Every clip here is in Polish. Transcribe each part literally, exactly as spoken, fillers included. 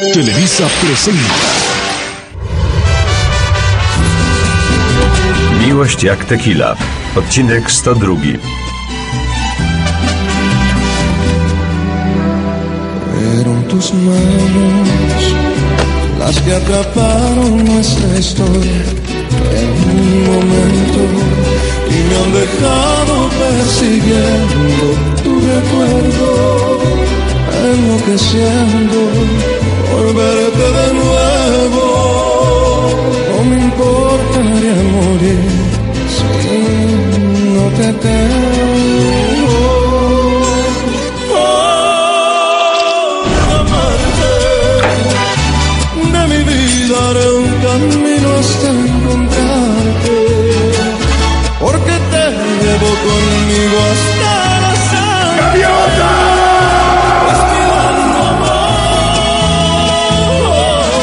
Televisa presenta Miłość jak tequila. Odcinek sto dwa. Fueron tus manos las que atraparon nuestra historia en un momento y me han dejado persiguiendo tu recuerdo, enloqueciendo por verte de nuevo. No me importaría morir si no te tengo. Daré un camino hasta encontrarte, porque te llevo conmigo hasta la sangre. ¡Gaviota! Respirando amor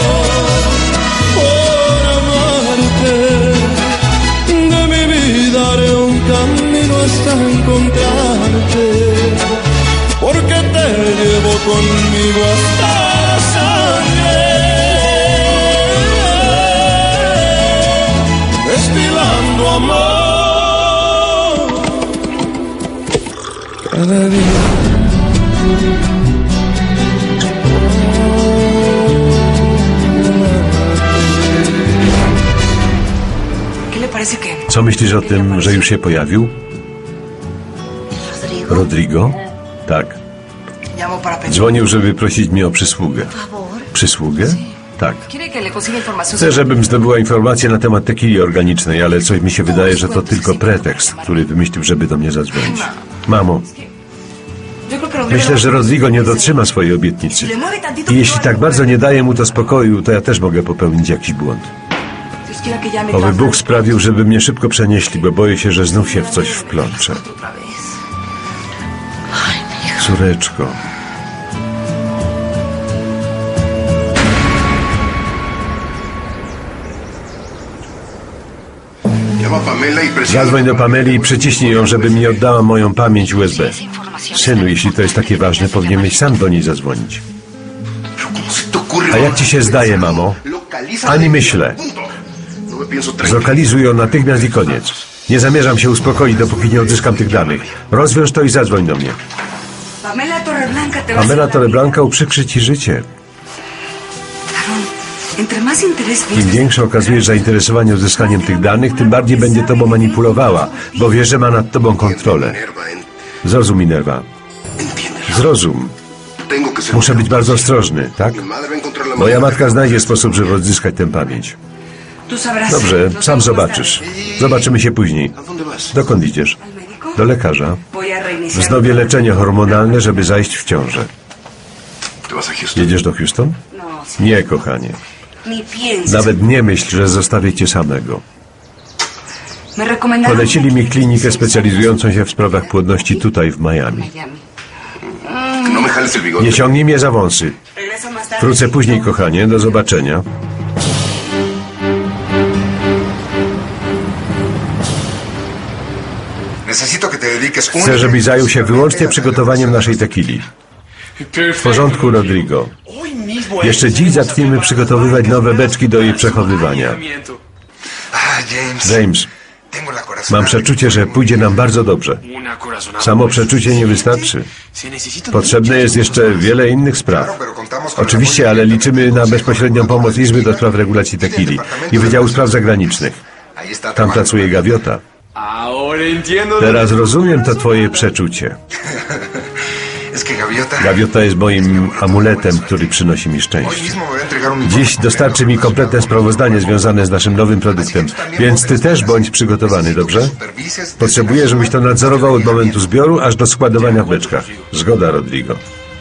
por amarte. De mi vida haré un camino hasta encontrarte, porque te llevo conmigo hasta la sangre. Destilando amor cada día. Co myślisz o tym, że już się pojawił? Rodrigo? Tak. Dzwonił, żeby prosić mnie o przysługę. Przysługę? Tak. Chcę, żebym zdobyła informacje na temat tequili organicznej, ale coś mi się wydaje, że to tylko pretekst, który wymyślił, żeby do mnie zadzwonić. Mamo, myślę, że Rodrigo nie dotrzyma swojej obietnicy. I jeśli tak bardzo nie daje mu to spokoju, to ja też mogę popełnić jakiś błąd. Oby Bóg sprawił, żeby mnie szybko przenieśli, bo boję się, że znów się w coś wplączę. Córeczko. Zadzwoń do Pameli i przyciśnij ją, żeby mi oddała moją pamięć U S B. Synu, jeśli to jest takie ważne, powinieneś sam do niej zadzwonić. A jak ci się zdaje, mamo? Ani myślę. Zlokalizuj ją natychmiast i koniec. Nie zamierzam się uspokoić, dopóki nie odzyskam tych danych. Rozwiąż to i zadzwoń do mnie. Pamela Torreblanca uprzykrzy ci życie. Im większe okazujesz zainteresowanie uzyskaniem tych danych, tym bardziej będzie tobą manipulowała, bo wie, że ma nad tobą kontrolę. Zrozum, Minerva. Zrozum. Muszę być bardzo ostrożny, tak? Moja matka znajdzie sposób, żeby odzyskać tę pamięć. Dobrze, sam zobaczysz. Zobaczymy się później. Dokąd idziesz? Do lekarza. Wznowię leczenie hormonalne, żeby zajść w ciążę. Jedziesz do Houston? Nie, kochanie. Nawet nie myśl, że zostawię cię samego. Polecili mi klinikę specjalizującą się w sprawach płodności tutaj w Miami. Nie ciągnij mnie za wąsy. Wrócę później, kochanie. Do zobaczenia. Chcę, żebyś zajął się wyłącznie przygotowaniem naszej tequili. W porządku, Rodrigo. Jeszcze dziś zaczniemy przygotowywać nowe beczki do jej przechowywania. James, mam przeczucie, że pójdzie nam bardzo dobrze. Samo przeczucie nie wystarczy. Potrzebne jest jeszcze wiele innych spraw. Oczywiście, ale liczymy na bezpośrednią pomoc Izby do spraw regulacji tequili i Wydziału Spraw Zagranicznych. Tam pracuje Gaviota. Teraz rozumiem to twoje przeczucie. Gaviota jest moim amuletem, który przynosi mi szczęście. Dziś dostarczy mi kompletne sprawozdanie związane z naszym nowym produktem, więc ty też bądź przygotowany, dobrze? Potrzebuję, żebyś to nadzorował od momentu zbioru aż do składowania w beczkach. Zgoda, Rodrigo.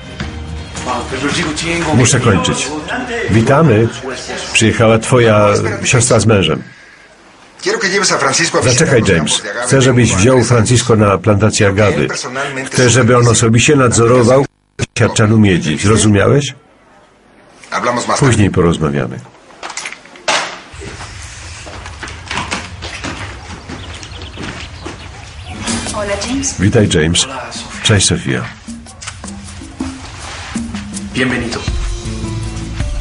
Muszę kończyć. Witamy. Przyjechała twoja siostra z mężem. Zaczekaj, James. Chcę, żebyś wziął Francisco na plantację agawy. Chcę, żeby on osobiście nadzorował siarczanu miedzi. Zrozumiałeś? Później porozmawiamy. Witaj, James. Cześć, Sofia. Bienvenido.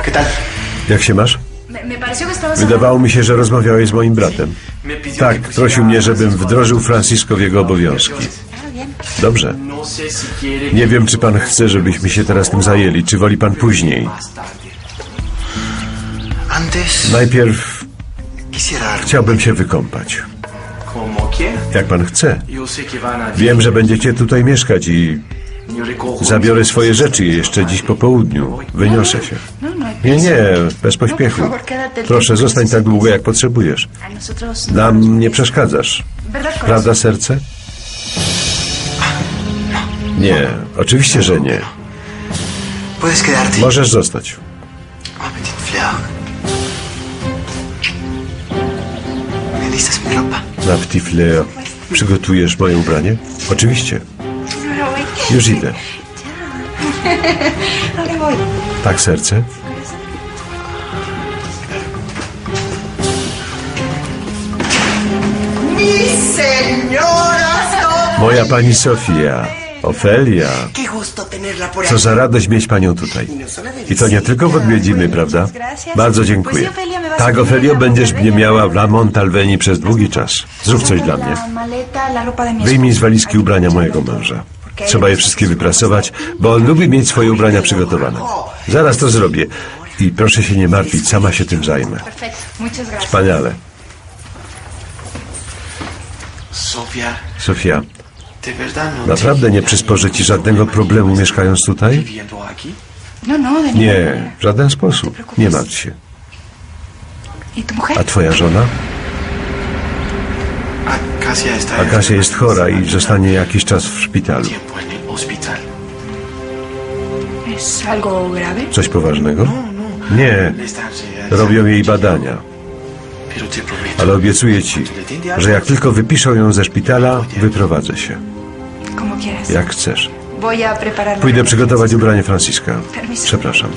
Jak się masz? Wydawało mi się, że rozmawiałeś z moim bratem. Tak, prosił mnie, żebym wdrożył Francisco w jego obowiązki. Dobrze. Nie wiem, czy pan chce, żebyśmy się teraz tym zajęli, czy woli pan później. Najpierw chciałbym się wykąpać. Jak pan chce. Wiem, że będziecie tutaj mieszkać i zabiorę swoje rzeczy jeszcze dziś po południu. Wyniosę się. Nie, nie, bez pośpiechu. Proszę, zostań tak długo, jak potrzebujesz. Nam nie przeszkadzasz. Prawda, serce? Nie, oczywiście, że nie. Możesz zostać. Na petit fleur. Przygotujesz moje ubranie? Oczywiście. Już idę. Tak, serce? Moja pani Sofia, Ofelia. Co za radość mieć panią tutaj. I to nie tylko w odwiedziny, prawda? Bardzo dziękuję. Tak, Ofelio, będziesz mnie miała w La Montalveni przez długi czas. Zrób coś dla mnie. Wyjmij z walizki ubrania mojego męża. Trzeba je wszystkie wyprasować, bo on lubi mieć swoje ubrania przygotowane. Zaraz to zrobię. I proszę się nie martwić, sama się tym zajmę. Wspaniale. Sofia, naprawdę nie przysporzy ci żadnego problemu mieszkając tutaj? Nie, w żaden sposób. Nie martw się. A twoja żona? Akasia jest chora i zostanie jakiś czas w szpitalu. Coś poważnego? Nie, robią jej badania. Ale obiecuję ci, że jak tylko wypiszą ją ze szpitala, wyprowadzę się. Jak chcesz. Pójdę przygotować ubranie Francisca. Przepraszam.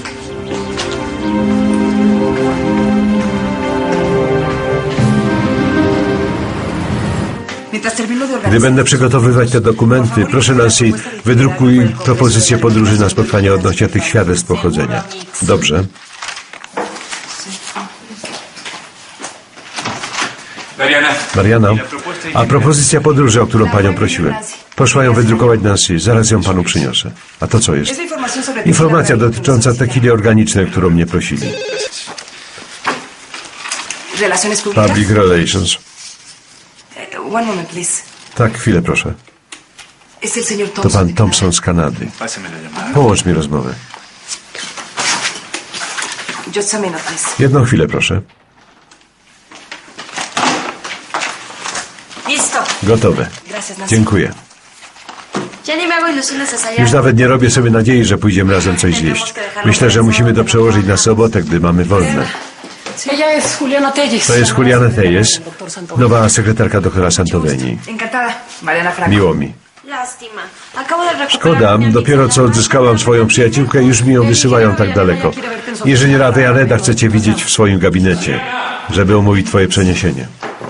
Gdy będę przygotowywać te dokumenty, proszę Nancy, wydrukuj propozycję podróży na spotkanie odnośnie tych świadectw pochodzenia. Dobrze? Mariana, a propozycja podróży, o którą panią prosiłem. Poszła ją wydrukować Nancy, zaraz ją panu przyniosę. A to co jest? Informacja dotycząca tequili organicznej, którą mnie prosili. Public Relations. One moment, please. Tak, chwilę proszę. Es el señor To Thompson. pan Thompson z Kanady. Połącz mi rozmowę. Just a minute, please. Jedną chwilę proszę. Listo. Gotowe. Gracias, Nancy. Dziękuję. Ya ni me hago ilusiones hasta allá. Już nawet nie robię sobie nadziei, że pójdziemy razem coś zjeść. Myślę, że musimy to przełożyć na sobotę, gdy mamy wolne. Ella es Juliana Telles. To jest Juliana Telles, nowa sekretarka doktora Santoveni. Encantada. Mariana Franco. Miło mi. Lástima. Acabo de recuperar Szkoda, mi dopiero co odzyskałam swoją przyjaciółkę, już mi ją wysyłają tak daleko. Inżyniera Vejaneda chcecie widzieć w swoim gabinecie, żeby omówić twoje przeniesienie.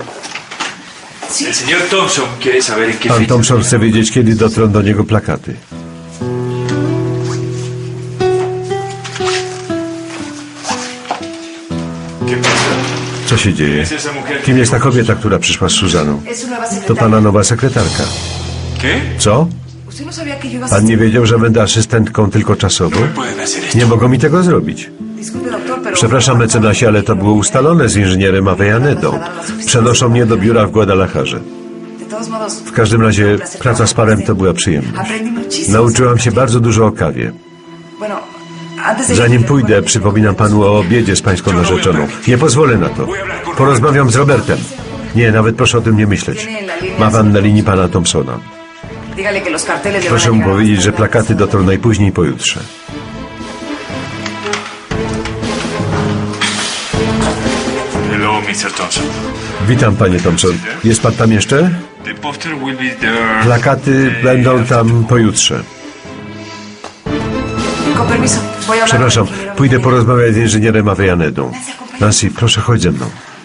El señor Thompson quiere saber en qué Pan fecha. Thompson chce wiedzieć, kiedy dotrą do niego plakaty. ¿Qué pasa? Co się dzieje? Es esa mujer. Kim jest ta kobieta, która przyszła z Suzaną? Es su nueva To secretaria. pana nowa sekretarka. ¿Qué? Co? ¿Usted no sabía que yo iba a Pan nie asistir? wiedział, że będę asystentką tylko czasowo? No me pueden hacer esto. Nie mogą mi tego zrobić. Disculpe, doctor, pero... Przepraszam, mecenasie, ale to było ustalone z inżynierem Avejanedą. Przenoszą mnie do biura w Guadalajarze. De todos modos... W każdym razie praca z parem to była przyjemność. Aprendí muchísimo. Nauczyłam się bardzo dużo o kawie. Bueno, antes de... Zanim pójdę, przypominam panu o obiedzie z pańską narzeczoną. Nie pozwolę na to. Porozmawiam z Robertem. Nie, nawet proszę o tym nie myśleć. Ma pan na linii pana Thompsona. Dígale que los carteles le van a Proszę mu llegar powiedzieć, hasta że mañana. plakaty dotrą najpóźniej pojutrze. Hello, mister Thompson. Witam, panie Thompson. Jest pan tam jeszcze? The poster will be there. Plakaty będą tam pojutrze. Con permiso, voy a hablar Przepraszam, con el ingeniero pójdę Medina. porozmawiać z inżynierem Avejanedą. Nancy, proszę chodź ze mną.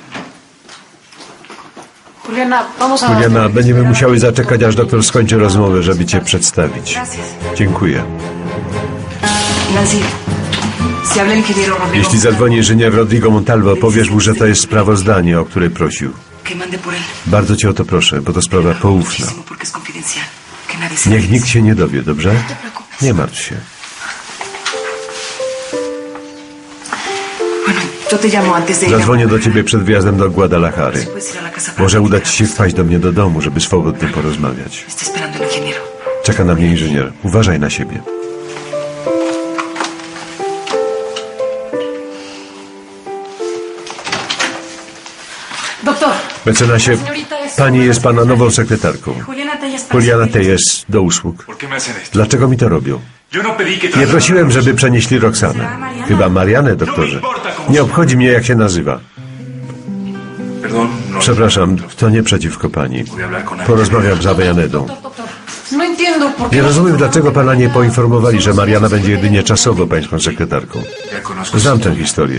Juliana, vamos a... Juliana, będziemy musiały zaczekać, aż doktor skończy rozmowę, żeby cię przedstawić. Gracias. Dziękuję. Nancy, Si habla el ingeniero Rodrigo. Jeśli zadzwoni inżynier Rodrigo Montalvo, powiesz mu, że to jest sprawozdanie, o które prosił. Que mande por él. Bardzo cię o to proszę, bo to sprawa poufna. Muchísimo, porque es confidencial. Que nadie se Niech nikt się nie dowie, dobrze? Nie martw się. Bueno, yo te llamo antes de ir a... Zadzwonię do ciebie przed wyjazdem do Guadalajary. Si puedes ir a la casa para Może uda ci platicar. się wpaść do mnie do domu, żeby swobodnie porozmawiać. Está esperando el ingeniero. Czeka na mnie inżynier. Uważaj na siebie. Doctor. Mecenasie, pani jest pana nową sekretarką. Juliana Telles. Juliana Telles, do usług. ¿Por qué me hacen esto? Dlaczego mi to robią? Yo no pedí que Nie trasladaran prosiłem, a żeby Roxana. przenieśli Roxanę. Chyba Marianę, doktorze. Nie obchodzi mnie, jak się nazywa. Perdón, no. Przepraszam, to nie przeciwko pani. Voy a hablar con ella. Porozmawiam z Avellanedą. Doctor. No entiendo por qué. Nie rozumiem, dlaczego pana nie poinformowali, że Mariana będzie jedynie czasowo pańską sekretarką. Ya conozco. Znam tę historię.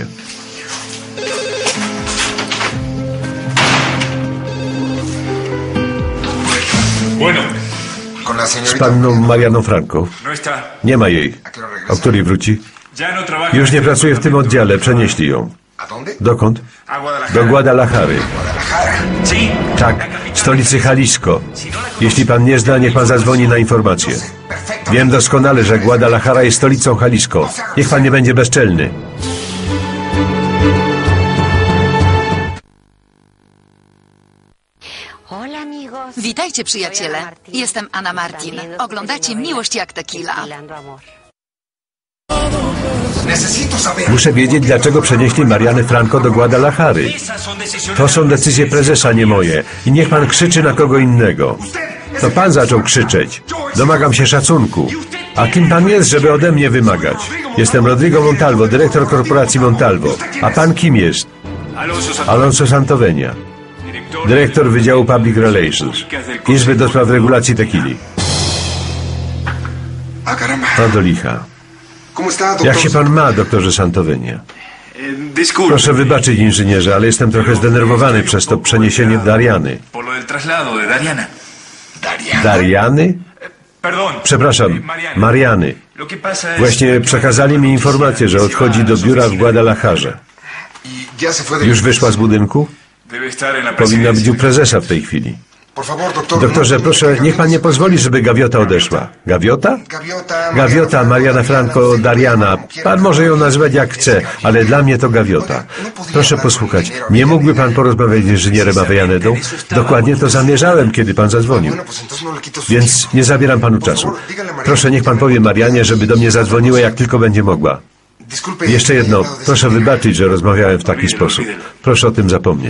Bueno, Con la Z señorita. panną Marianą Franco. no está. Nie ma jej. O której wróci? Ya no trabaja. Już nie pracuje w tym oddziale, przenieśli ją. ¿A dónde? Dokąd? A Guadalajara. Do Guadalajary. Guadalajara. Sí. Tak, stolicy Jalisco. Jeśli pan nie zna, niech pan zadzwoni na informację. Perfecto. Wiem doskonale, że Guadalajara jest stolicą Jalisco. Niech pan nie będzie bezczelny. Witajcie, przyjaciele. Jestem Anna Martin. Oglądacie Miłość jak tequila. Necesito saber. Muszę wiedzieć, dlaczego przenieśli Marianę Franco do Guadalajary. To są decyzje prezesa, nie moje. I niech pan krzyczy na kogo innego. To pan zaczął krzyczeć. Domagam się szacunku. A kim pan jest, żeby ode mnie wymagać? Jestem Rodrigo Montalvo, dyrektor korporacji Montalvo. A pan kim jest? Alonso Santos. Alonso Santovenia, Director. dyrektor Wydziału Public Relations, Izby do spraw regulacji tequili. Ah, caramba. A do licha. ¿Cómo está, doctor? Jak się pan ma, doktorze Santovenia? Eh, disculpe. Proszę wybaczyć, inżynierze, ale jestem trochę zdenerwowany przez to przeniesienie Dariany. Por lo del traslado de Dariana. Dariana. Dariany? Perdón. Przepraszam, Eh, Mariana. Mariany. Lo que pasa es Właśnie que przekazali mi informację, że odchodzi do biura w Guadalajarze. Y ya se fue de... Już wyszła z budynku? debe estar en la Powinna być u presidencia. prezesa w tej chwili. Por favor, doctor. Doktorze, proszę, niech pan nie pozwoli, żeby Gaviota odeszła. Gaviota? Gaviota. Gaviota, Mariana Franco, Dariana. Pan może ją nazywać jak chce, ale dla mnie to Gaviota. Proszę posłuchać, nie mógłby pan porozmawiać z inżynierem Avellanedą? Dokładnie to zamierzałem, kiedy pan zadzwonił. Bueno, pues entonces no le quito su... Więc nie zabieram panu czasu. Proszę, niech pan powie Marianie, żeby do mnie zadzwoniła, jak tylko będzie mogła. Disculpe. Jeszcze jedno, proszę wybaczyć, że rozmawiałem w taki sposób. Proszę o tym zapomnieć.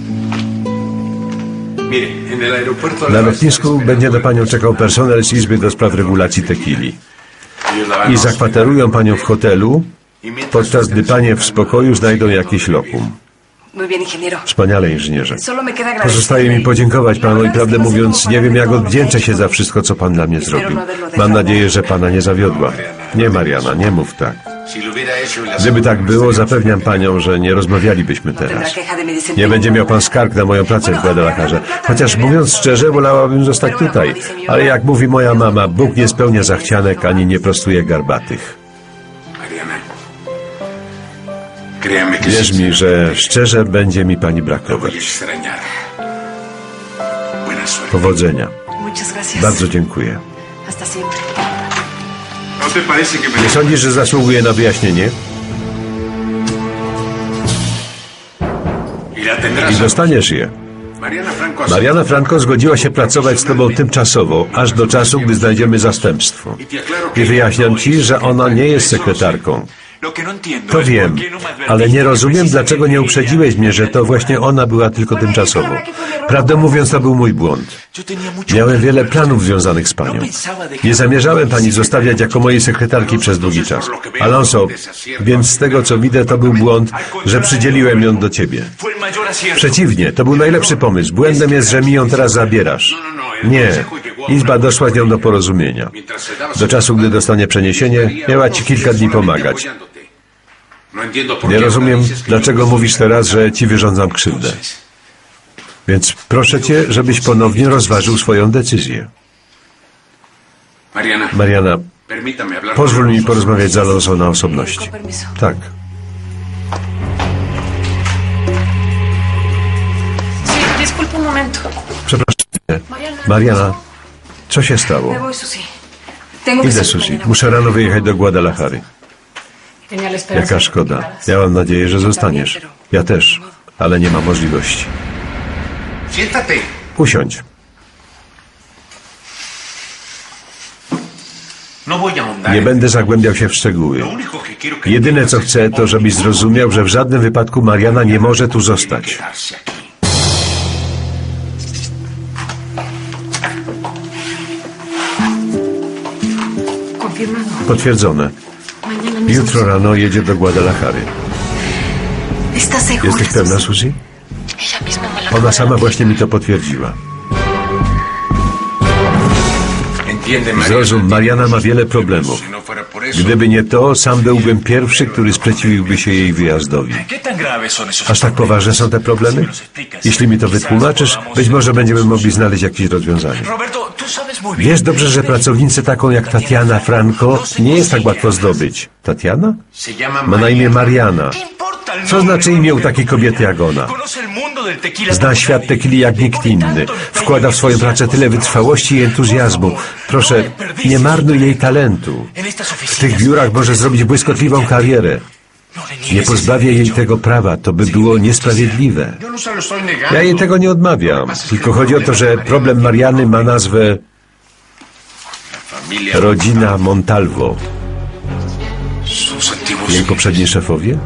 Mire, en el aeropuerto. Na lotnisku będzie na panią czekał personel z Izby do spraw regulacji tequili. Ellos la van I a zakwaterują panią w hotelu, Y mientras podczas gdy panie w spokoju znajdą jakieś lokum. Muy bien, ingeniero. Wspaniale, inżynierze. Solo me queda agradecerle. Pozostaje mi podziękować panu i prawdę mówiąc, nie wiem jak odwdzięczę się za wszystko, co pan dla mnie zrobił. Mam nadzieję, że pana nie zawiodła. Nie, Mariana, nie mów tak. Si lo hubiera hecho y le Gdyby tak było, zapewniam panią, że nie rozmawialibyśmy Tendrá teraz. queja de mi desempeño. Nie będzie miał pan skarg na moją pracę w Guadalajarze. Chociaż mówiąc szczerze, wolałabym zostać tutaj. Ale jak mówi moja mama, Bóg nie spełnia zachcianek ani nie prostuje garbatych. Mariana. Créame que Wierz sí, mi, że szczerze będzie mi pani lo voy a brakować. extrañar. Buena suerte. Powodzenia. Muchas gracias. Bardzo dziękuję. Hasta siempre. ¿No te parece que me... Nie sądzisz, że zasługuje na wyjaśnienie? Y la tendrás. I dostaniesz je. Mariana Franco. Mariana Franco zgodziła się pracować z tobą tymczasowo, aż do czasu, gdy znajdziemy zastępstwo. I wyjaśniam ci, że ona nie jest sekretarką. Lo que no entiendo To es wiem, por qué no me advertiste ale nie que rozumiem, dlaczego nie precisamente uprzedziłeś mnie, że to właśnie ona była tylko tymczasowo. Prawdę mówiąc, to był mój błąd. Yo tenía mucho Miałem plan wiele con planów Alonso. związanych z panią. No pensaba dejar- Nie zamierzałem pani zostawiać jako mojej sekretarki przez długi czas. Alonso, więc z tego co widzę, to był błąd, że przydzieliłem ją do ciebie. Fue el mayor acierto. Przeciwnie, to był najlepszy pomysł. Błędem jest, że mi ją teraz zabierasz. Nie, Izba doszła z nią do porozumienia. Do czasu, gdy dostanie przeniesienie, miała ci kilka dni pomagać. Nie rozumiem, dlaczego mówisz teraz, że ci wyrządzam krzywdę. Więc proszę cię, żebyś ponownie rozważył swoją decyzję. Mariana. Mariana, Permítame hablar. Pozwól mi porozmawiać z Alonso na osobności. Con permiso. Tak. Sí, disculpa un momento. Przepraszam. Mariana, co się stało? Me voy, Susi. Tengo que Idę, salir Susi. mañana. Muszę rano wyjechać do Guadalajary. Tenía la esperanza Jaka de que szkoda. llegaras. Miałam nadzieję, że zostaniesz. Ja też, ale nie ma możliwości. Siéntate. Usiądź. No voy a ahondar. Nie będę zagłębiał się w szczegóły. Lo único que quiero que Jedyne co chcę, to żebyś zrozumiał, że w żadnym wypadku Mariana nie może tu zostać. quedarse aquí. Confirmado. Potwierdzone. Mañana mismo. Jutro rano jedzie do Guadalajary. ¿Estás segura? Jesteś pewna, Suzy? Ella misma me lo Ona sama właśnie mi to potwierdziła. Entiende, Mariana. Zrozum, Mariana ma wiele problemów. Si no fuera por eso. Gdyby nie to, sam byłbym pierwszy, który sprzeciwiłby się jej wyjazdowi. ¿Qué tan graves son esos Aż tak poważne są te problemy? Jeśli mi to wytłumaczysz, być może będziemy mogli znaleźć jakieś rozwiązanie. Roberto, tú sabes muy bien. Wiesz dobrze, że pracownicę taką jak Tatiana Franco nie jest tak łatwo zdobyć. Tatiana? Se llama Ma na imię Mariana. ¿Qué importa el Co nombre, znaczy imię u Roberto? takiej kobiety jak ona? Conoce el mundo del tequila Zna como świat nadie. tequili jak nikt inny. Wkłada w swoją pracę tyle wytrwałości i entuzjazmu. Proszę, nie marnuj jej talentu. En estas W oficinas. tych biurach może zrobić błyskotliwą karierę. No le Nie niegues pozbawię ese jej derecho. tego prawa. To by było niesprawiedliwe. Yo no se lo estoy negando. Ja jej tego nie odmawiam. Tylko chodzi o to, że problem Mariany ma nazwę Familia. rodzina Montalvo. Sus antiguos. Jej poprzedni szefowie?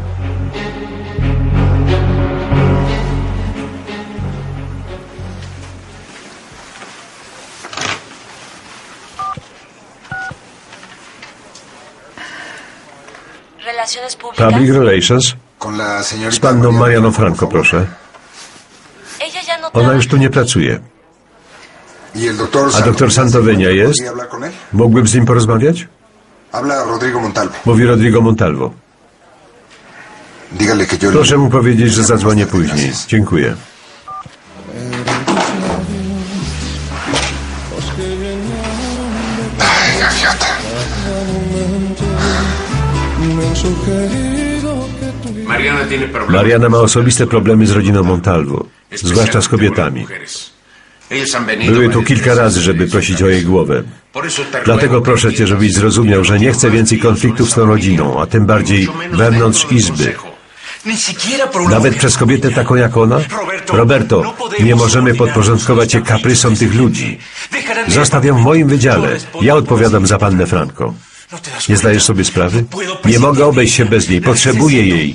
Relaciones públicas. Public Relations? Con la Z señorita panną Mariana, Marianą por Franco, favor. proszę. Ella ya no Ona trabaja. już tu nie pracuje. ¿Y el doctor A doktor Santoveña jest? ¿Podría hablar con él? Mógłbym z nim porozmawiać? Habla Rodrigo Montalvo. Mówi Rodrigo Montalvo. Dígale que yo... Proszę mu powiedzieć, że zadzwonię później. Dziękuję. Ay, gaviota. Me han sugerido que tu vida Mariana tiene problemas. Mariana ma osobiste problemy z rodziną Montalvo, zwłaszcza z kobietami. Ellos han venido Były tu varias kilka veces razy, żeby prosić o jej głowę. Por eso te Dlatego ruego proszę que cię, żebyś zrozumiał, że nie chcę więcej konfliktów z tą rodziną, a tym bardziej wewnątrz izby. Ni siquiera por una Nawet mujer przez kobietę como ella. taką jak ona? Roberto, nie możemy podporządkować się kaprysom tych ludzi. Zostaw ją w moim wydziale. Ja odpowiadam za pannę Franco. Nie zdajesz sobie sprawy? Nie mogę obejść się bez niej. Potrzebuję jej.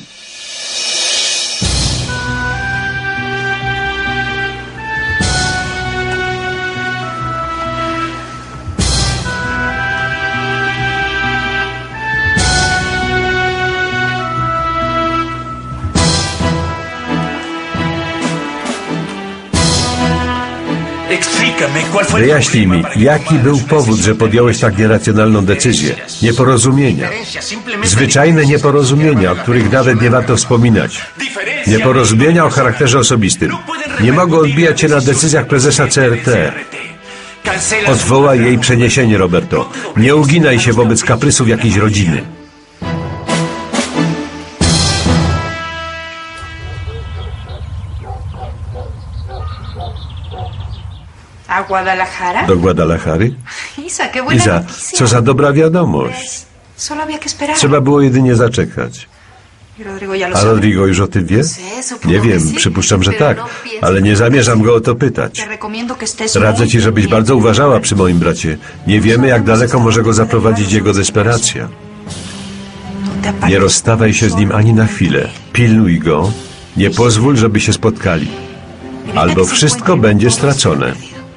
Explícame, ¿cuál fue el Wyjaśnij mi, problema para que jaki tomaras był una powód, że decisión podjąłeś tak nieracjonalną decyzję? Nieporozumienia. Zwyczajne nieporozumienia, o których nawet nie warto wspominać. Nieporozumienia o charakterze osobistym. Nie mogę odbijać się na decyzjach prezesa C R T. Odwołaj jej przeniesienie, Roberto. Nie uginaj się wobec kaprysów jakiejś rodziny. ¿A Guadalajara? Do Guadalajary? Isa, qué buena Iza, noticia. co za dobra wiadomość. Solo había que esperar. Trzeba było jedynie zaczekać. Y Rodrigo ya lo A sabe. Rodrigo już o tym wie? Nie wiem, przypuszczam, że tak, ale nie zamierzam go o to pytać. Te recomiendo que estés Radzę muy ci, żebyś bardzo uważała przy moim bracie. Nie wiemy, jak daleko może go zaprowadzić jego desperacja. No te Nie apartes. rozstawaj się z nim ani na chwilę. Pilnuj go. Nie pozwól, żeby się spotkali. Albo wszystko będzie stracone.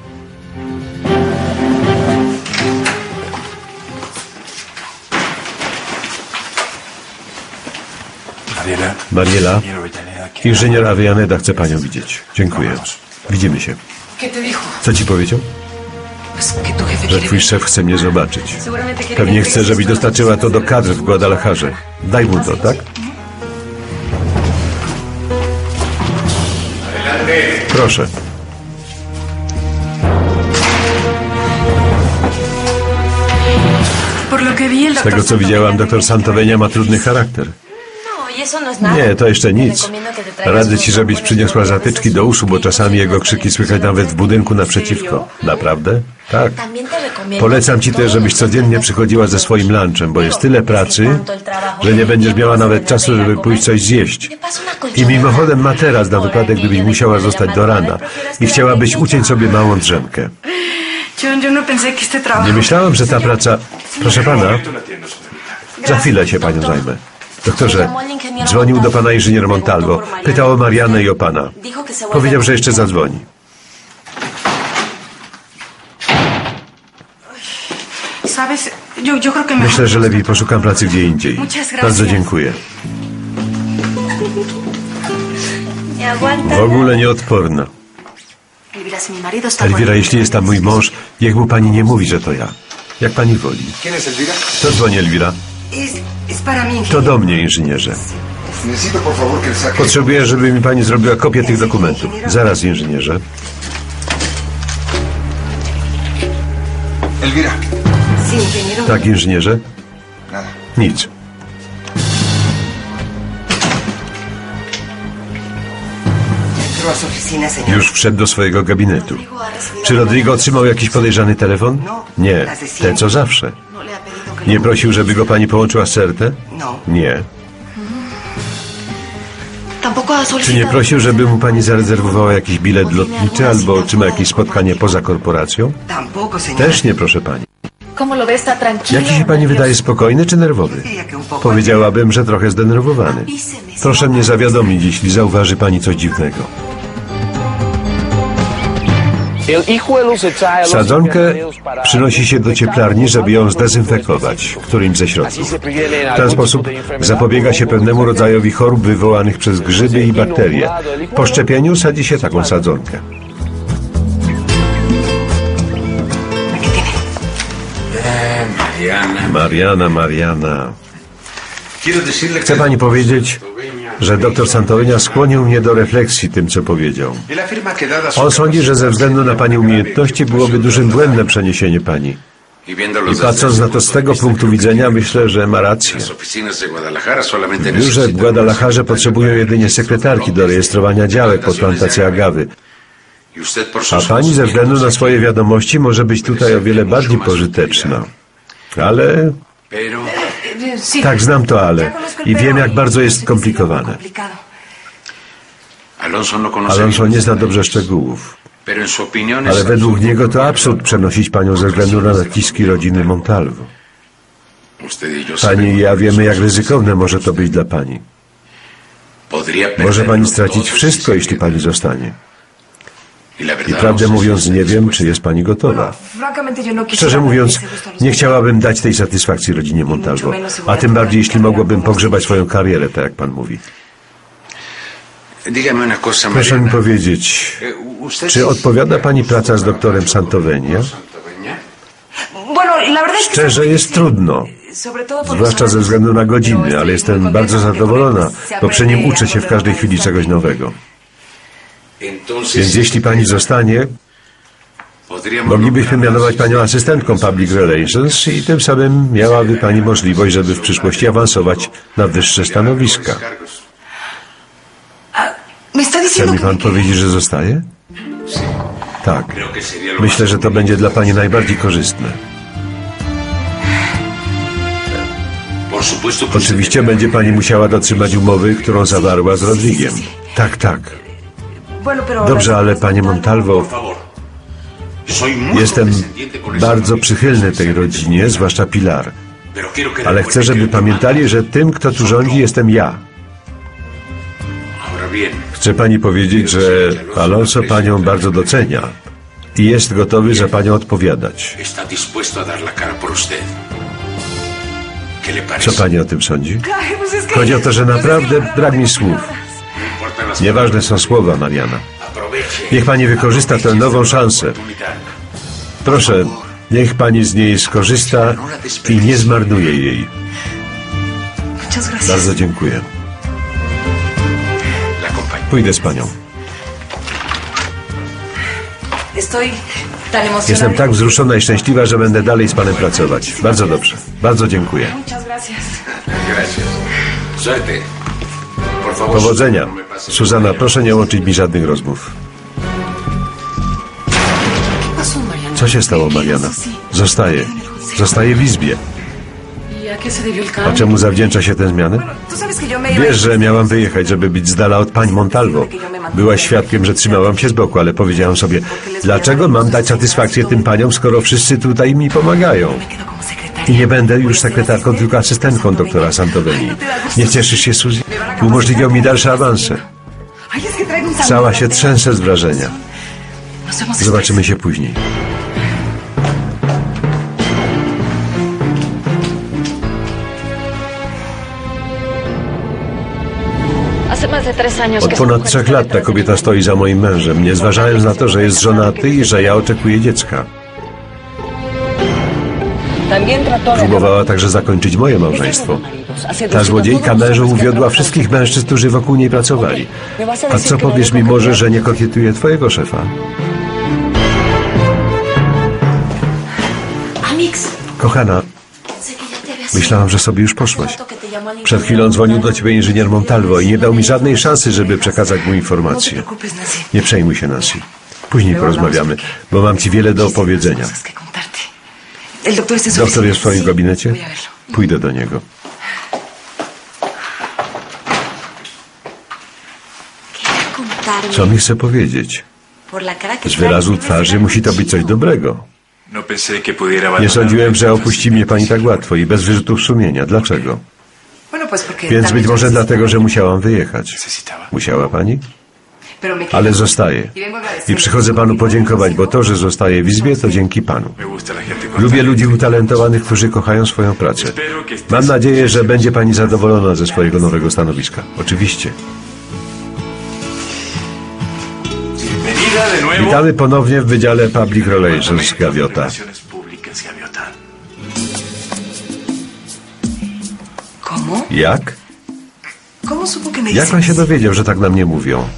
Mariela, Mariela, quiero Avellaneda, quiero- inżynier Avellaneda chce panią widzieć. Dziękuję. Widzimy się. ¿Qué te dijo? Co ci powiedział? Pues que tu jefe Że quiere twój ver. szef chce mnie zobaczyć. Seguramente quiere Pewnie que chce, entregues żebyś esto a las dostarczyła to do oficinas kadr w Guadalajarze. Daj mu to, tak? Proszę. Por lo que vi, el Z doctor tego, co widziałam, doktor Santovenia ma trudny charakter. No, y eso no es nada. Nie, to jeszcze Te nic. recomiendo que te traigas Radzę unos ci, żebyś tapones przyniosła de oído. zatyczki do uszu, bo czasami jego krzyki słychać nawet w budynku naprzeciwko. Naprawdę? Tak. También te recomiendo Polecam ci que też, żebyś todos codziennie los przychodziła ze swoim lunchem, bo jest tyle pracy, że nie będziesz miała nawet czasu, żeby pójść coś zjeść. I mimochodem ma teraz na wypadek, gdybyś musiała zostać do rana i chciałabyś uciąć sobie małą drzemkę. Yo, yo no pensé que este trabajo... Nie myślałam, że ta praca... Proszę pana, za chwilę się panią zajmę. Doktorze, dzwonił do pana inżynier Montalvo. Pytał o Marianę i o pana. Powiedział, że jeszcze zadzwoni. ¿Sabes? Yo, yo creo que mejor... Myślę, że lepiej poszukam pracy gdzie indziej. Bardzo dziękuję. Me aguanta. W ogóle nieodporna. Elvira, si mi marido está... Elwira, jeśli jest tam mój mąż, niech mu pani nie mówi, że to ja. Jak pani woli. ¿Quién es Elvira? To dzwoni, Elwira. Es, es para mí. To do mnie, inżynierze. Necesito por favor que le saque. Potrzebuję, żeby mi pani zrobiła kopię tych dokumentów. Zaraz, inżynierze. Elvira. Sí, ingeniero. Tak, inżynierze? Nada. Nic. Entró a su oficina, señor. Już wszedł do swojego gabinetu. Czy Rodrigo otrzymał jakiś podejrzany telefon? Nie, ten co zawsze. No le ha pedido que... Nie prosił, żeby go pani połączyła z Certe? No. Nie. Tampoco ha Czy nie solicitado... prosił, żeby mu pani zarezerwowała jakiś bilet lotniczy, albo czy ma jakieś spotkanie poza korporacją? Tampoco, señor. Też nie, proszę pani. ¿Cómo lo ves? ¿Está tranquilo? Jaki się pani wydaje, spokojny czy nerwowy? Powiedziałabym, że trochę zdenerwowany. Proszę mnie zawiadomić, jeśli zauważy pani coś dziwnego. Sadzonkę przynosi się do cieplarni, żeby ją zdezynfekować którymś ze środków. W ten sposób zapobiega się pewnemu rodzajowi chorób wywołanych przez grzyby i bakterie. Po szczepieniu sadzi się taką sadzonkę. Mariana. Mariana, Mariana. Quiero decirle Chcę que... pani powiedzieć, że doktor Santovenia skłonił mnie do refleksji tym, co powiedział. Él afirma que dada su On sądzi, że ze względu na pani umiejętności byłoby dużym błędem przeniesienie pani. Y viéndolo I desde patrząc na ese to z tego punktu widzenia, myślę, że ma rację. las oficinas de Guadalajara solamente W biurze w necesitan Guadalajarze potrzebują jedynie sekretarki do rejestrowania działek pod plantację agawy. Y usted por A sus pani ze względu na swoje wiadomości może być tutaj o wiele bardziej pożyteczna. Ale... Pero Sí. Tak, znam to ale. I wiem, jak bardzo jest skomplikowane. Alonso no conoce Alonso bien nie los zna dobrze detalles, szczegółów. pero en su opinión Ale es według niego to absurd przenosić panią ze względu na naciski rodziny Montalvo. usted y yo Pani i ja sabemos wiemy, jak que ryzykowne może to być dla pani. podría Może pani perderlo stracić todo wszystko, si jeśli se pani queda. zostanie. Y la I verdad prawdę no sé mówiąc, si nie está wiem, dispuesta. czy jest pani gotowa. Francamente, yo no quisiera Szczerze mówiąc, darle ese gusto a los nie demás. chciałabym dać tej satysfakcji rodzinie Montalvo. A tym bardziej, jeśli mogłabym pogrzebać swoją karierę, tak jak pan mówi. Dígame una cosa, Proszę mi Mariana. powiedzieć, Eh, usted czy odpowiada pani praca z doktorem Santovenia? Santovenia? Bueno, la verdad es que... Szczerze jest trudno. Sobre todo porque Zwłaszcza son ze años. względu na Pero godziny, estoy ale jestem muy bardzo contenta zadowolona, porque se bo przy nim aprende uczę się w algo każdej nuevo chwili cada czegoś instante. nowego. Entonces, Więc jeśli pani zostanie, podríamos moglibyśmy lograr mianować panią asystentką Public Relations i tym samym miałaby pani możliwość, żeby w przyszłości awansować na wyższe stanowiska. cargos. Me está Chce diciendo mi que... pan powiedzieć, że zostaje? Tak. Creo que sería lo Myślę, más że to będzie dla pani najbardziej korzystne. Por supuesto que usted Oczywiście tendrá- będzie pani musiała dotrzymać umowy, którą zawarła z Rodriguem. Tak, tak. Bueno, pero... Dobrze, ale panie Montalvo, Por favor. Soy muy jestem condescendiente con esa bardzo familia. przychylny tej rodzinie, zwłaszcza Pilar. Pero quiero que Ale chcę, recuerde żeby que el que pamiętali, że tym, kto tu rządzi, jestem ja. manda. Ahora bien, Chcę pani powiedzieć, że Alonso panią bardzo docenia i jest gotowy za panią odpowiadać. está dispuesto a dar la cara por usted. ¿Qué le parece? Co pani o tym sądzi? Ay, pues es que... Chodzi o to, że naprawdę brak mi słów. No importan las Nieważne są słowa, Mariana. Aproveche. Niech pani wykorzysta tę nową szansę. Oportunidad. Proszę, niech pani z niej skorzysta i nie zmarnuje jej. Muchas gracias. Bardzo dziękuję. La acompaño. Pójdę z panią. Estoy tan emocionada. Jestem tak wzruszona i szczęśliwa, że będę dalej z panem pracować. Bardzo dobrze. Bardzo dziękuję. Muchas gracias. Gracias. Suerte. Por favor, Powodzenia. no me pases- Suzana, proszę nie łączyć mi żadnych rozmów. Co się stało, Mariana? Zostaje. Zostaje w izbie. A czemu zawdzięcza się tę zmianę? Tú sabes que yo me iba Wiesz, że miałam wyjechać, żeby być z dala od pań Montalvo. Byłaś świadkiem, że trzymałam się z boku, ale powiedziałam sobie, dlaczego mam dać satysfakcję tym paniom, skoro wszyscy tutaj mi pomagają? I nie będę już sekretarką, tylko asystentką doktora Santoveni. Nie cieszysz się, Suzy? Umożliwiał mi dalsze awanse. Ay, es que traigo un Cała się trzęsę z wrażenia. Zobaczymy się później. Od ponad trzech lat ta kobieta stoi za moim mężem, nie zważając na to, że jest żonaty i że ja oczekuję dziecka. Próbowała także zakończyć moje małżeństwo. Ta złodziejka mężów uwiodła wszystkich mężczyzn, którzy wokół niej pracowali. A co powiesz mi może, że nie kokietuje twojego szefa? Kochana, myślałam, że sobie już poszłaś. Przed chwilą dzwonił do ciebie inżynier Montalvo i nie dał mi żadnej szansy, żeby przekazać mu informację. Nie przejmuj się, Nancy. Później porozmawiamy, bo mam ci wiele do opowiedzenia. Doktor jest w swoim gabinecie? Pójdę do niego. Co mi chce powiedzieć? Z wyrazu twarzy musi to być coś dobrego. No pensé que pudiera Nie abandonar- sądziłem, że opuści mnie pani tak łatwo i bez wyrzutów sumienia. Dlaczego? Bueno, pues porque Więc también być może necesito- dlatego, że musiałam wyjechać. Necesitaba. Musiała pani? Pero me quedo. Ale zostaję. I przychodzę panu podziękować, bo to, że zostaję w izbie, to dzięki panu. Me gusta la gente con Lubię talento. ludzi utalentowanych, którzy kochają swoją pracę. Espero que estés- Mam nadzieję, że będzie pani zadowolona ze swojego nowego stanowiska. Oczywiście. Bienvenida de nuevo. Witamy ponownie w Wydziale Public Relations Gaviota. Relaciones Públicas Gaviota. ¿Cómo? Jak? ¿Cómo supo que me Jak dicen pan się así? dowiedział, że tak na mnie mówią?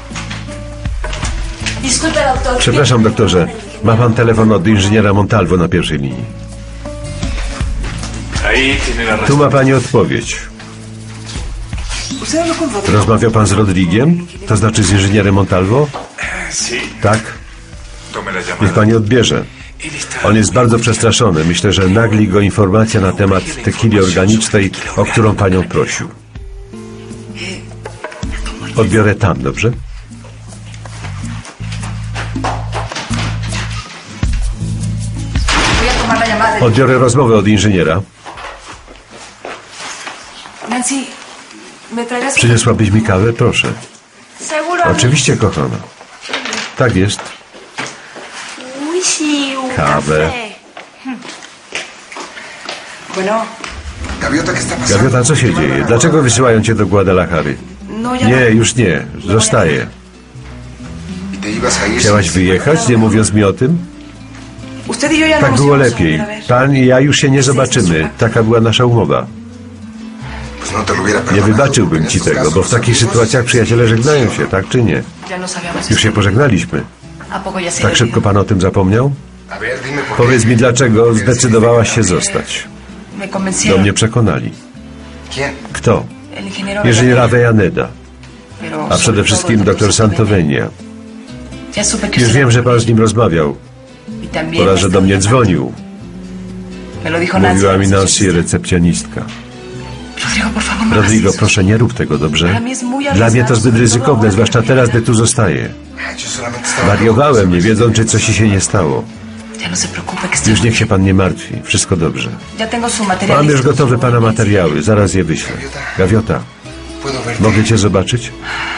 Disculpe, doctor. Przepraszam, doktorze. Ma pan telefon od inżyniera Montalvo na pierwszej linii. Ahí tiene la Tu razón. ma pani odpowiedź. ¿Usted habló con Rodrigo? Rozmawiał pan z Rodriguiem? To znaczy z inżynierem Montalvo? Sí, Tak. tome la Niech llamada. pani odbierze. Él está- On jest bardzo przestraszony. Myślę, że nagli go informacja na temat tequili organicznej, o którą panią prosił. Odbiorę tam, dobrze? Voy a tomar la llamada. de- Odbiorę rozmowę od inżyniera. Nancy, ¿me traerás? Przyniosłabyś mi kawę? Proszę. Seguro. Oczywiście, kochana. Tak jest. Uy, sí, un Kawę. café. Bueno, Gaviota, ¿qué está pasando? Gaviota, co się dzieje? Dlaczego wysyłają cię do Guadalajary? no, ya Nie, no. już nie. Zostaję. ¿Y te ibas a ir? Chciałaś wyjechać, nie mówiąc mi o tym? Usted y yo ya no Tak nos było íbamos a lepiej. volver a ver. Pan i ja już się nie zobaczymy. Taka była nasza umowa. Pues no te lo hubiera Nie perdonado, wybaczyłbym porque en ci estos tego, bo w casos takich los amigos sytuacjach przyjaciele żegnają się, tak czy nie? Ya no sabíamos. Już się pożegnaliśmy. ¿A poco ya se Tak le szybko olvidó? pan o tym zapomniał? A ver, dime por qué. Powiedz mi, dlaczego zdecydowałaś się zostać? Me Do convencieron. mnie przekonali. ¿Quién? Kto? El ingeniero. Inżynier Avellaneda. Avellaneda, Pero a sobre przede todo wszystkim el doktor doctor Santovenia. Ya supe que Już usted wiem, że lo pan z nim rozmawiał y también oraz, że do mnie hasta- dzwonił. Me lo dijo Nancy. Mówiła mi Nancy, recepcjonistka. Rodrigo, por favor, no Rodrigo, hagas eso. proszę, nie rób tego, dobrze? Dla mnie jest muy Dla mnie to arriesgado, zbyt sobre ryzykowne, todo zwłaszcza ahora teraz, que gdy tu zostaję. Ah, yo solamente estaba... Wariowałem, nie wiedząc, czy coś się nie stało. Ya no se preocupe que estoy... Już niech się pan nie martwi, wszystko dobrze. Ya tengo su material. Mam już listo. gotowe pana materiały, zaraz je wyślę. Gaviota, ¿Puedo verte? mogę cię zobaczyć?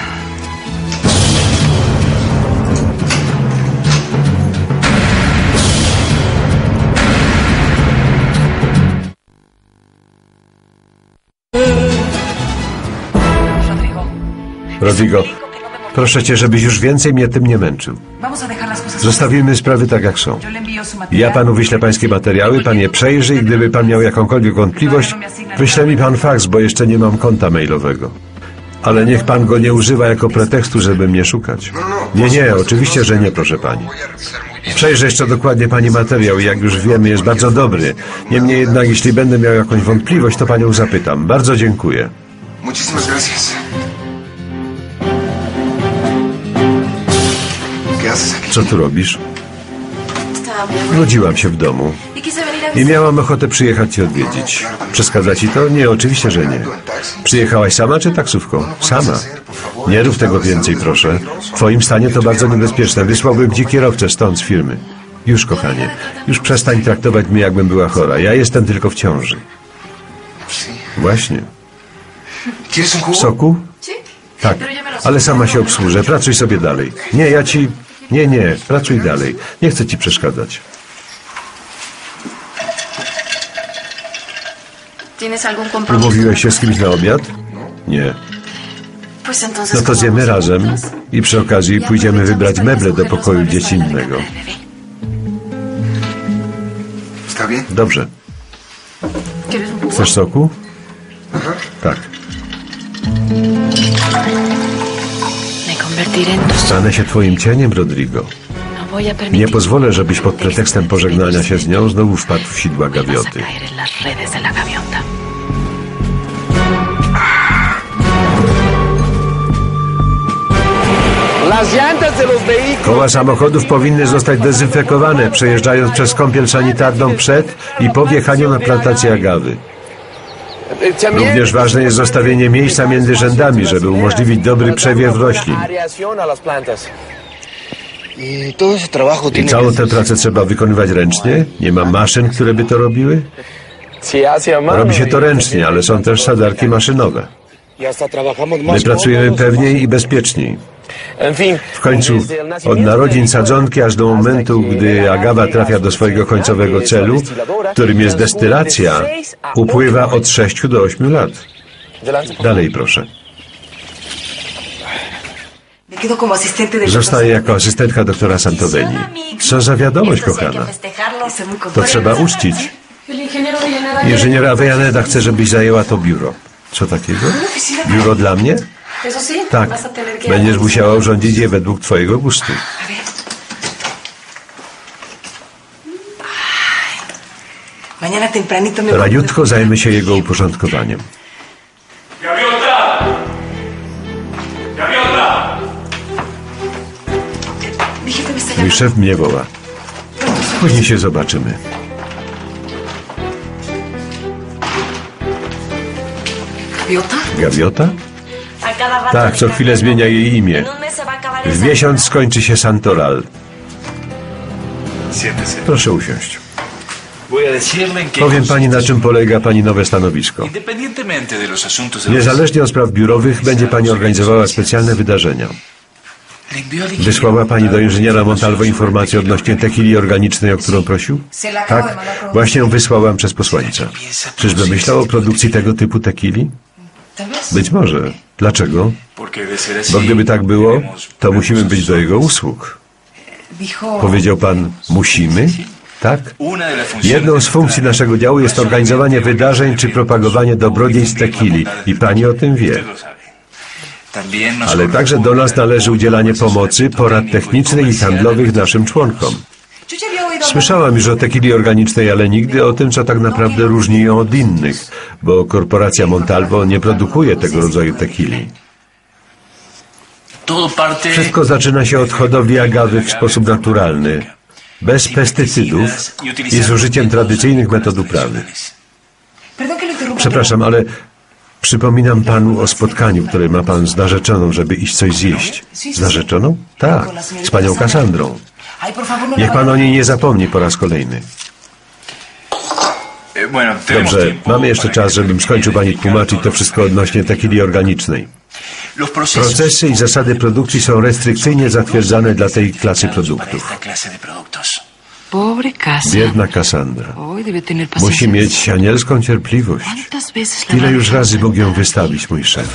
Rodrigo, Rodrigo, proszę cię, żebyś już więcej mnie tym nie męczył. vamos a dejar las cosas... Zostawimy sprawy tak, jak są. Yo le envío su material. Ja panu wyślę pańskie materiały, pan je przejrzy i gdyby pan miał jakąkolwiek wątpliwość, wyślę mi pan faks, bo jeszcze nie mam konta mailowego. Ale niech pan go nie używa jako pretekstu, żeby mnie szukać. Nie, nie, oczywiście, że nie, proszę pani. Voy a revisar muy bien Przejrzę jeszcze dokładnie pani materiał i jak już wiemy, jest bardzo dobry. Niemniej jednak, jeśli będę miał jakąś wątpliwość, to panią zapytam. Bardzo dziękuję. Muchísimas gracias. ¿Qué haces aquí? Co tu robisz? Estaba muy aburrida. Nudziłam się w domu Y quise venir a i visitar. miałam ochotę przyjechać cię odwiedzić. Przeszkadza ci to? Nie, oczywiście, że nie. Przyjechałaś sama czy taksówką? Sama. Nie rób tego więcej, proszę. W twoim stanie to bardzo niebezpieczne. Wysłałbym ci kierowcę stąd z firmy. Już, kochanie. Już przestań traktować mnie, jakbym była chora. Ja jestem tylko w ciąży. Właśnie. ¿Quieres un jugo? Soku? Sí. Tak, Pero ya me lo ale sama się obsłużę. Pracuj sobie dalej. Nie, ja ci... Nie, nie, pracuj dalej. Nie chcę ci przeszkadzać. ¿Tienes algún compromiso? Umówiłeś się z kimś na obiad? Nie. Pues entonces. No to zjemy razem i przy okazji pójdziemy wybrać meble do pokoju dziecinnego. ¿Está bien? Dobrze. ¿Quieres un jugo? Chcesz soku? Tak. Me convertiré en tu. Stanę się twoim cieniem, Rodrigo. No voy a Nie permitir. pozwolę, żebyś pod pretekstem pożegnania się z nią znowu wpadł w sidła gawioty. Caer en las redes de la gaviota. Koła samochodów powinny zostać dezynfekowane, przejeżdżając przez kąpiel sanitarną przed i po wjechaniu na plantację agawy. Również ważne jest zostawienie miejsca między rzędami, żeby umożliwić dobry przewiew roślin. I całą tę pracę trzeba wykonywać ręcznie? Nie ma maszyn, które by to robiły? Robi się to ręcznie, ale są też sadarki maszynowe. My pracujemy pewniej i bezpieczniej. W końcu, od narodzin sadzonki aż do momentu, gdy agawa trafia do swojego końcowego celu, którym jest destylacja, upływa od sześciu do ośmiu lat. Dalej, proszę. Me quedo como asistente del. Zostaję jako asystentka doktora Santovelli. Co za wiadomość, kochana. To trzeba uczcić. Inżyniera Avellaneda chce, żebyś zajęła to biuro. Co takiego? Biuro dla mnie? Eso sí. Tak. Vas a tener que. Będziesz musiała urządzić je według twojego gustu. A ver. Ay. Mañana tempranito me. Raniutko zajmę się jego uporządkowaniem. ¡Gaviota! ¡Gaviota! Mi jefe me está Mój llamando. szef mnie woła. Później się zobaczymy. ¿Gaviota? Gawiota? A cada rato Tak, co chwilę zmienia jej imię. En un mes se va a acabar W esa- miesiąc skończy się Santoral. Siéntese. Proszę usiąść. Voy a decirle en qué Powiem pani, na consiste czym polega pani nowe stanowisko. Independientemente de los asuntos de los- Niezależnie od spraw biurowych będzie pani organizowała specjalne wydarzenia. Le envió al ingeniero Wysłała pani do inżyniera Montalvo informację odnośnie tequili organicznej, o którą prosił? Tak, właśnie ją wysłałam przez posłańca. Czyżby myślał o produkcji tego typu tequili? Tal vez. Być może. Dlaczego? Porque de ser así, Bo gdyby tak było, debemos to musimy ponernos być do jego usług. Dijo. Powiedział pan, musimy? Tak? Una de las funciones Jedną de z nuestra funkcji área naszego działu jest no es organizowanie solamente wydarzeń czy propagowanie dobrodziejstw tequili. I pani o tym wie. Usted lo sabe. También nos Ale także do nas należy udzielanie pomocy, porad technicznych i handlowych naszym członkom. Yo ya había oído hablar- Słyszałam już o tequili organicznej, ale nigdy o tym, co tak naprawdę różni ją od innych, bo korporacja Montalvo nie produkuje tego rodzaju tequili. Todo parte Wszystko zaczyna się od hodowli agawy w sposób naturalny, bez pestycydów i z użyciem tradycyjnych metod uprawy. Perdón que lo interrumpa. Przepraszam, ale przypominam panu o spotkaniu, które ma pan z narzeczoną, żeby iść coś zjeść. Z narzeczoną? Tak, z panią Kassandrą. Ay, por favor, no Niech la pan vaya- o niej nie zapomni po raz kolejny. Eh, bueno, tenemos Dobrze, tiempo mamy jeszcze para czas, que żebym skończył pani tłumaczyć to wszystko odnośnie tequili organicznej. Los procesos Procesy i zasady produkcji są restrykcyjnie zatwierdzane dla tej klasy para produktów. esta clase de productos. Pobre casa. Biedna Kassandra. Hoy debe tener Musi paciencia. mieć anielską cierpliwość. ¿Cuántas veces la Ile habrá już dejado? razy mógł ją wystawić, mój szef?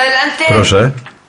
Adelante. Proszę.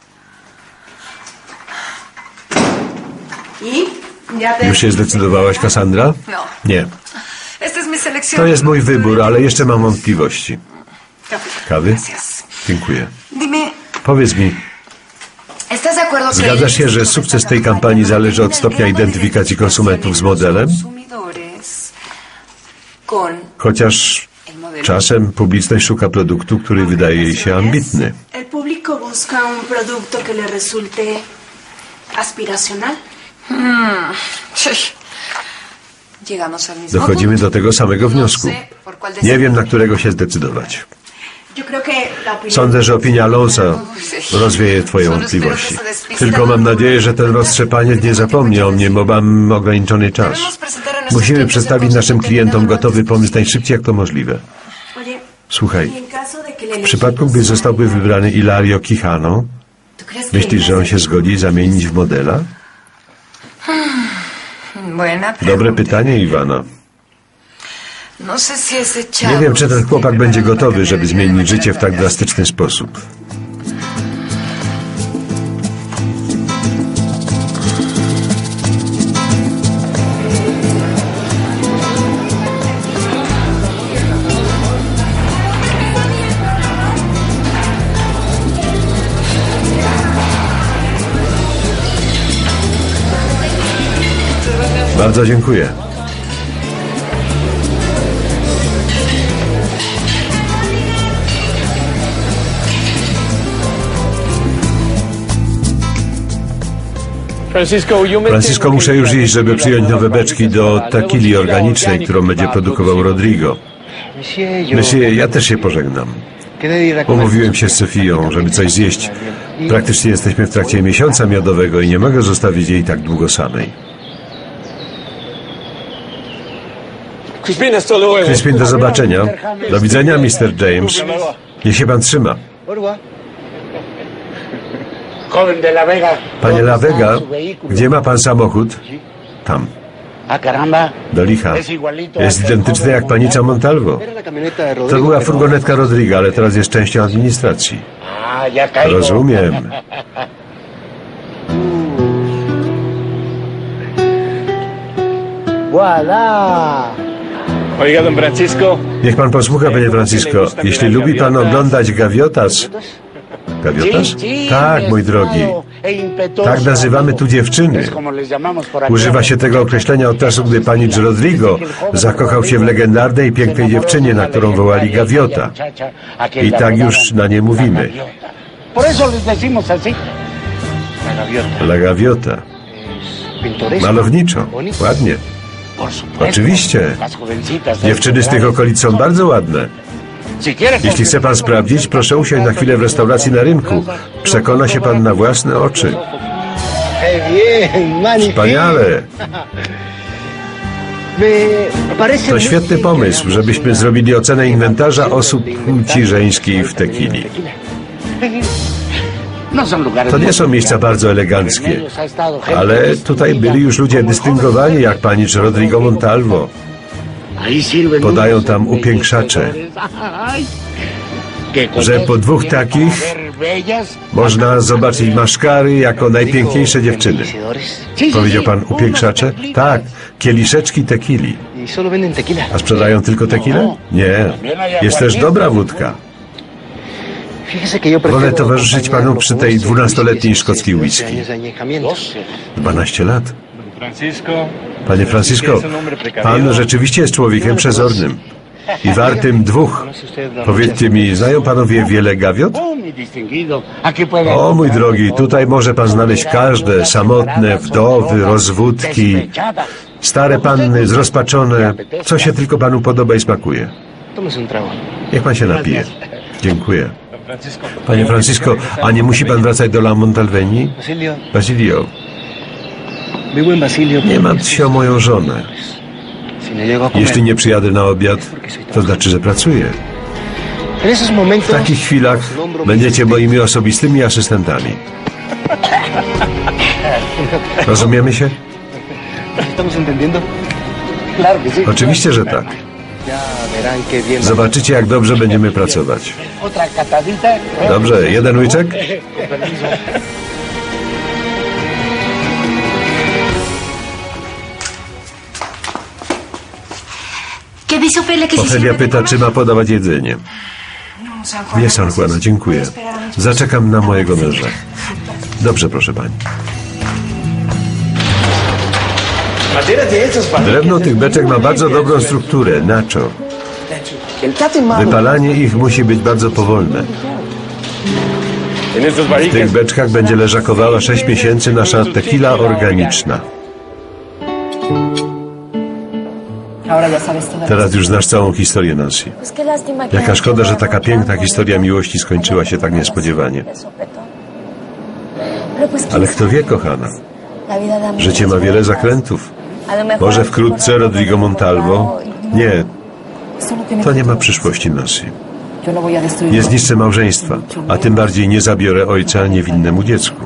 ¿Y? ¿Ya te Już się zdecydowałaś, Cassandra? No. Nie. Esta es mi selección. To jest mój wybór, ale jeszcze mam wątpliwości. Kawy? Dziękuję. Dime, Powiedz mi, ¿estás de acuerdo que... zgadzasz się, że sukces tej kampanii zależy od stopnia identyfikacji konsumentów z modelem? Consumidores con Chociaż el modelo. czasem publiczność szuka produktu, który wydaje jej się ambitny. El público busca un producto que le resulte aspiracional. Hmm. Sí. Llegamos al mismo Dochodzimy punto. do tego samego wniosku. No sé por cuál Nie wiem, na decidir. którego się zdecydować. Yo creo que la opinión... Sądzę, że opinia Alonso rozwieje twoje wątpliwości. Tylko mam nadzieję, że ten roztrzepaniec nie zapomni o mnie, bo mam ograniczony czas. Musimy przedstawić naszym klientom gotowy pomysł najszybciej, jak to możliwe. Oye, Słuchaj, y en caso de que le w przypadku, gdy zostałby wybrany Ilario Quijano, ¿tú crees que myślisz, że on się zgodzi zamienić w modela? Buena Dobre pregunta. pytanie, Iwana. No sé si ese chavo Nie wiem, czy ten chłopak esté będzie preparado gotowy, para żeby cambiar de zmienić życie w tak manera drastyczny sposób. Bardzo dziękuję. Francisco, muszę już iść, żeby przyjąć nowe beczki do tequili organicznej, którą będzie produkował Rodrigo. Monsieur, ja też się pożegnam. Umówiłem się z Sofią, żeby coś zjeść. Praktycznie jesteśmy w trakcie miesiąca miodowego i nie mogę zostawić jej tak długo samej. Crispin, do zobaczenia. Do widzenia, mister James. Niech się pan trzyma. Panie La Vega, gdzie ma pan samochód? Tam. Do licha. Jest identyczny jak panica Montalvo. To była furgonetka Rodriga, ale teraz jest częścią administracji. Rozumiem. Oiga, don Francisco. Niech pan posłucha, panie Francisco. Jeśli lubi pan oglądać Gaviotas... Gaviotas? Tak, mój drogi. Tak nazywamy tu dziewczyny. Używa się tego określenia od czasu, gdy panicz Rodrigo zakochał się w legendarnej, pięknej dziewczynie, na którą wołali Gaviota. I tak już na nie mówimy. La Gaviota. Malowniczo. Ładnie. Oczywiście. Dziewczyny z tych okolic są bardzo ładne. Jeśli chce pan sprawdzić, proszę usiąść na chwilę w restauracji na rynku. Przekona się pan na własne oczy. Wspaniale. To świetny pomysł, żebyśmy zrobili ocenę inwentarza osób płci żeńskiej w tequili. To nie są miejsca bardzo eleganckie, ale tutaj byli już ludzie dystyngowani, jak panicz Rodrigo Montalvo. Podają tam upiększacze, że po dwóch takich można zobaczyć maszkary jako najpiękniejsze dziewczyny. Powiedział pan upiększacze? Tak, kieliszeczki tequili. A sprzedają tylko tequilę? Nie, jest też dobra wódka. Wolę towarzyszyć panu przy tej dwunastoletniej szkockiej whisky. dwanaście lat. Panie Francisco, pan rzeczywiście jest człowiekiem przezornym i wartym dwóch. Powiedzcie mi, znają panowie wiele gawiot? O, mój drogi, tutaj może pan znaleźć każde, samotne, wdowy, rozwódki, stare panny, zrozpaczone, co się tylko panu podoba i smakuje. Niech pan się napije. Dziękuję. Panie Francisco, a nie musi pan wracać do La Montalveni? Basilio. Nie martw się o moją żonę. Jeśli nie przyjadę na obiad, to znaczy, że pracuję. W takich chwilach będziecie moimi osobistymi asystentami. Rozumiemy się? Oczywiście, że tak. Zobaczycie, jak dobrze będziemy pracować. Dobrze, jeden łyczek? ¿Qué dice Ofelia que si Ofelia sirve de pyta, comer? czy ma podawać jedzenie. Nie, San Juana, dziękuję. Zaczekam na mojego męża. Dobrze, proszę pani. Drewno tych beczek ma bardzo dobrą strukturę, nacho. Wypalanie ich musi być bardzo powolne. W tych beczkach będzie leżakowała sześć miesięcy nasza tequila organiczna. Teraz już znasz całą historię, Nancy. Jaka szkoda, że taka piękna historia miłości skończyła się tak niespodziewanie. Ale kto wie, kochana, życie ma wiele zakrętów. Może wkrótce Rodrigo Montalvo... Nie, to nie ma przyszłości, Nancy. Nie zniszczę małżeństwa, a tym bardziej nie zabiorę ojca niewinnemu dziecku.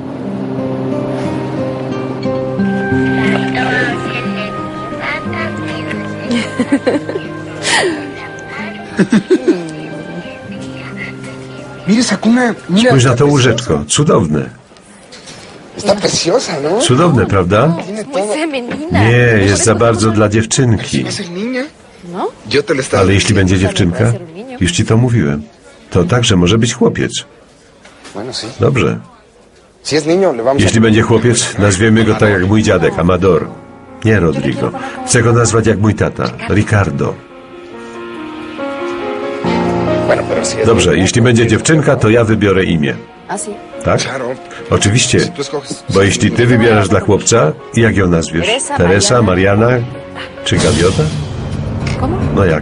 Spójrz na to łóżeczko, cudowne. Cudowne, prawda? Nie, jest za bardzo dla dziewczynki. Ale jeśli będzie dziewczynka, już ci to mówiłem, to także może być chłopiec. Dobrze. Jeśli będzie chłopiec, nazwiemy go tak jak mój dziadek, Amador. Nie Rodrigo. Chcę go nazwać jak mój tata, Ricardo. Dobrze, jeśli będzie dziewczynka, to ja wybiorę imię. Tak? Oczywiście, bo jeśli ty wybierasz dla chłopca, jak ją nazwiesz? Teresa, Mariana czy Gaviota? No jak?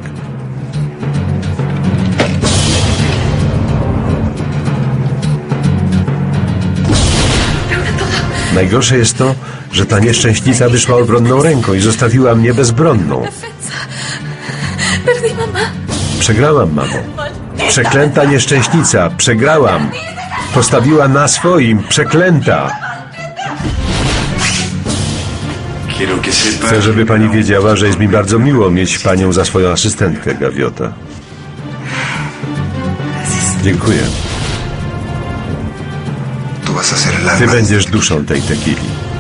Najgorsze jest to, że ta nieszczęśnica wyszła obronną ręką i zostawiła mnie bezbronną. Przegrałam, mamo. Przeklęta nieszczęśnica. Przegrałam. Postawiła na swoim. Przeklęta. Chcę, żeby pani wiedziała, że jest mi bardzo miło mieć panią za swoją asystentkę, Gaviota. Dziękuję. Ty będziesz duszą tej tequili.